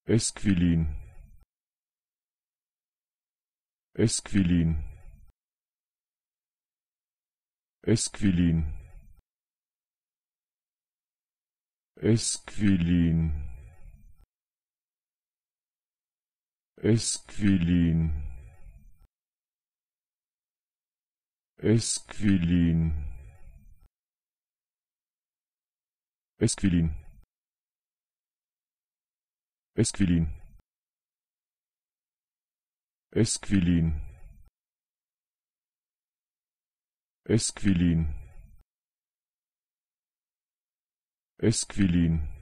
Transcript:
Esquilin. Esquilin. Esquilin. Esquilin. Esquilin. Esquilin. Esquilin. Esquilin. Esquilin. Esquilin. Esquilin.